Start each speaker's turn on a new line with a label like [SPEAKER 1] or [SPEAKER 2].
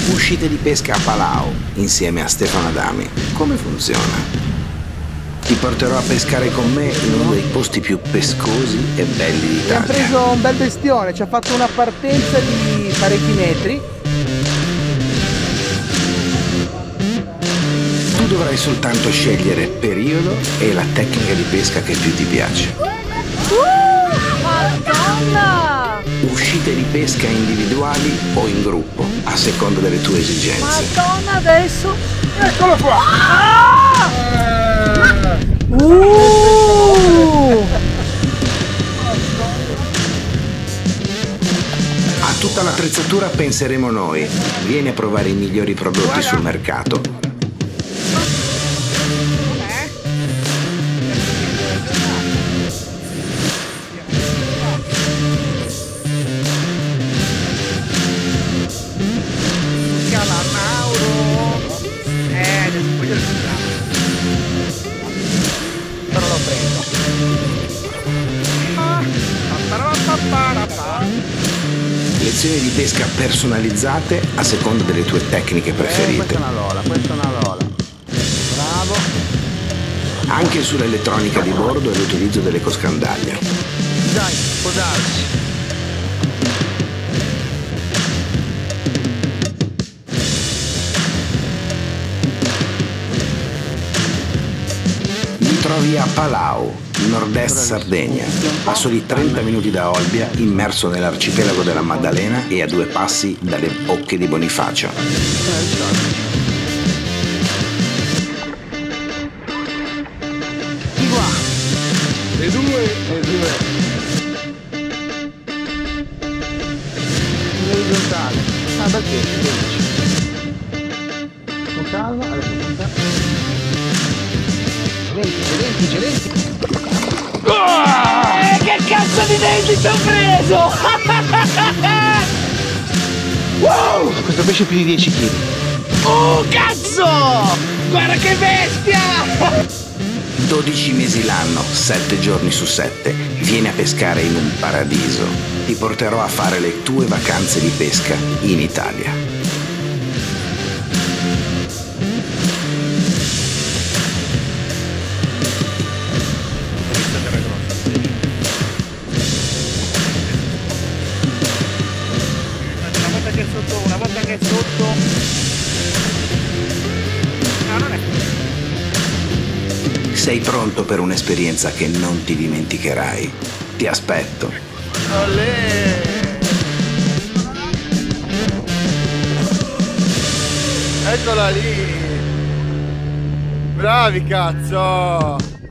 [SPEAKER 1] Uscite di pesca a Palau insieme a Stefano Adami. Come funziona? Ti porterò a pescare con me in uno dei posti più pescosi e belli d'Italia.
[SPEAKER 2] Abbiamo preso un bel bestione, ci ha fatto una partenza di parecchi metri.
[SPEAKER 1] Tu dovrai soltanto scegliere periodo e la tecnica di pesca che più ti piace.
[SPEAKER 2] Madonna!
[SPEAKER 1] Uscite di pesca individuali o in gruppo, a seconda delle tue esigenze.
[SPEAKER 2] Madonna, adesso!
[SPEAKER 3] Eccolo qua!
[SPEAKER 1] A tutta l'attrezzatura penseremo noi. Vieni a provare i migliori prodotti sul mercato.
[SPEAKER 2] Però lo prendo.
[SPEAKER 1] Lezioni di pesca personalizzate a seconda delle tue tecniche preferite.
[SPEAKER 2] Questa è una lola, questa è una lola. Bravo.
[SPEAKER 1] Anche sull'elettronica di bordo e l'utilizzo dell'ecoscandaglia.
[SPEAKER 2] Dai, può darsi.
[SPEAKER 1] Mi trovi a Palau, nord-est Sardegna, a soli 30 minuti da Olbia, immerso nell'arcipelago della Maddalena e a 2 passi dalle bocche di Bonifacio.
[SPEAKER 2] Di qua.
[SPEAKER 3] E due.
[SPEAKER 2] Orizzontale. Ah, perché? 12. Con calma, adesso con calma. Lenti.
[SPEAKER 4] Che cazzo di denti ci ho preso?
[SPEAKER 2] Wow! Questo pesce è più di 10 kg.
[SPEAKER 4] Oh cazzo! Guarda che bestia!
[SPEAKER 1] 12 mesi l'anno, 7 giorni su 7, vieni a pescare in un paradiso. Ti porterò a fare le tue vacanze di pesca in Italia.
[SPEAKER 4] Una volta che è sotto. No, non è.
[SPEAKER 1] Sei pronto per un'esperienza che non ti dimenticherai? Ti aspetto.
[SPEAKER 3] Olè! Eccola lì! Bravi cazzo!